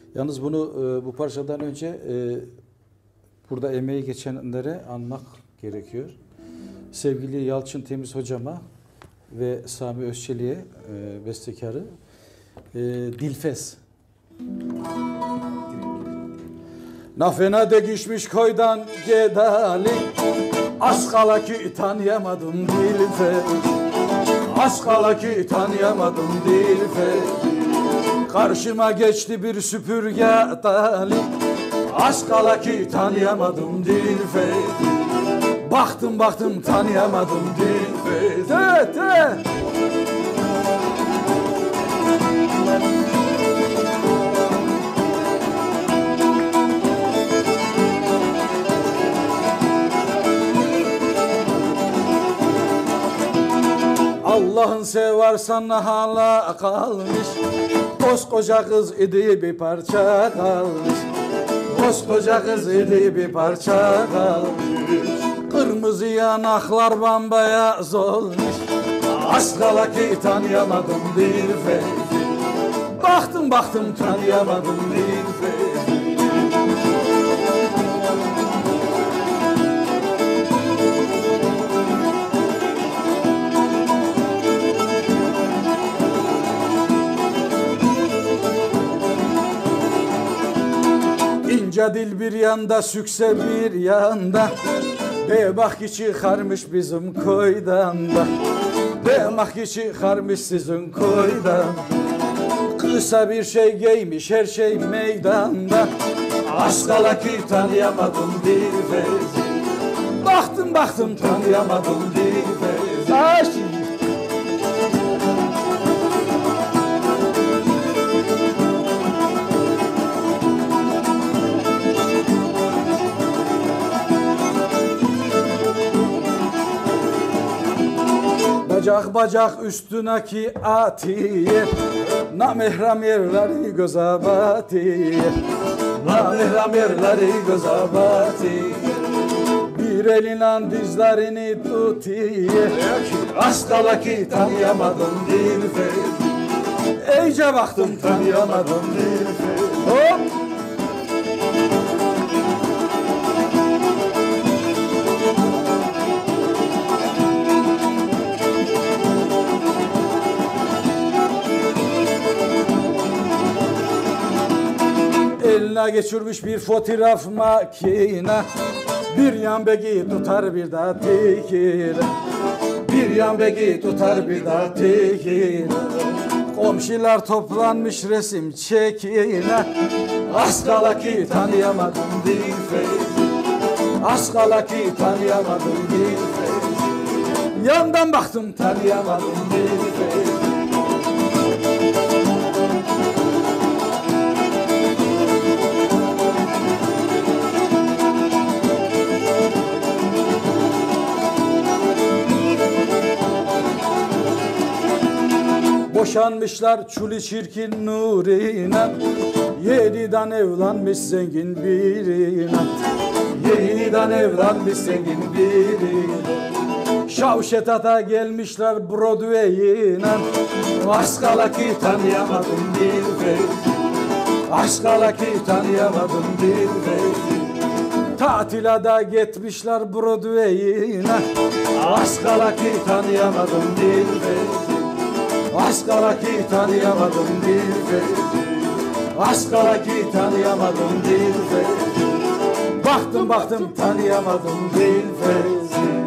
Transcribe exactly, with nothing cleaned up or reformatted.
Yalnız bunu e, bu parçadan önce e, burada emeği geçenlere anmak gerekiyor. Sevgili Yalçın Temiz hocama ve Sami Özçelik'e e, bestekarı e, Dilfes. Nafena degişmiş koydan gedali, askala ki tanıyamadım Dilfes. Askala ki tanıyamadım Dilfes. Karşıma geçti bir süpürge dali, askala ki tanıyamadım Dilfes. Baktım baktım tanıyamadım Dilfes. De, de. Allah'ın seversen hala kalmış, koskoca kız idi bir parça kalmış. Koskoca kız idi bir parça kalmış. Kırmızı yanaklar bambayaz olmuş, askala ki tanıyamadım Dilfes'i. Baktım baktım tanıyamadım Dilfes'i. İnce dil bir yanda, sükse bir yanda, de bak ki çıkarmış bizim koydan da. De bak ki çıkarmış sizin koydan. Kısa bir şey giymiş, her şey meydanda. Askala ki tanıyamadım Dilfes'i. Baktım baktım tanıyamadım Dilfes'i. Aşk. Bacak bacak üstündeki atiye, namehram yerleri göze batiye. Namehram yerleri göze batiye. Bir eline dizlerini tutiye, askala ki tanıyamadım Dilfes'i. İyice baktım tanıyamadım Dilfes'i. Hop! Eline geçirmiş bir fotoğraf makine, bir yan begi tutar bir de tekine. Bir yan begi tutar bir de tekine. Komşular toplanmış resim çekine, askala ki tanıyamadım Dilfes'i. Askala ki tanıyamadım Dilfes'i. Yandan baktım tanıyamadım Dilfes'i. Boşanmışlar çuli çirkin Nuri'yle, yeniden evlenmiş zengin birine. Yeniden evlenmiş zengin birine. Şavşetat'a gelmişler Broadway'ine. Askala ki tanıyamadım Dilfes'i. Askala ki tanıyamadım Dilfes'i. Tatile da gitmişler Broadway'ine. Askala ki tanıyamadım Dilfes'i. Askala ki tanıyamadım Dilfes'i. Askala ki tanıyamadım Dilfes'i. Baktım baktım tanıyamadım Dilfes'i.